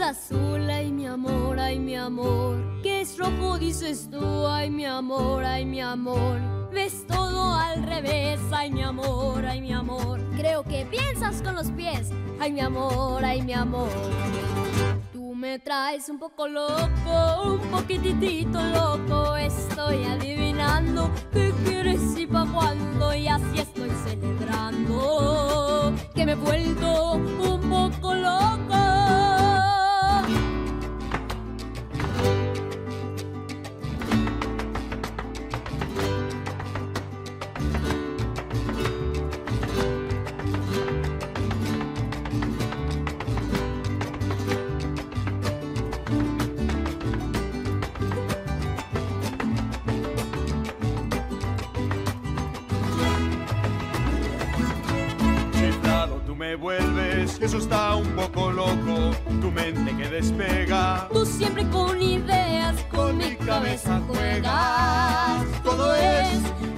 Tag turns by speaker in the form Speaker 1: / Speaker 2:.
Speaker 1: azul, ay mi amor, ay mi amor. ¿Qué es rojo dices tú? Ay mi amor, ay mi amor. Ves todo al revés, ay mi amor, ay mi amor. Creo que piensas con los pies, ay mi amor, ay mi amor. Tú me traes un poco loco, un poquitito loco. Estoy adivinando qué quieres y pa' cuándo, y así estoy celebrando que me he vuelto un poco loco.
Speaker 2: Me vuelves, eso está un poco loco, tu mente que despega.
Speaker 1: Tú siempre con ideas, con mi cabeza juegas. Todo es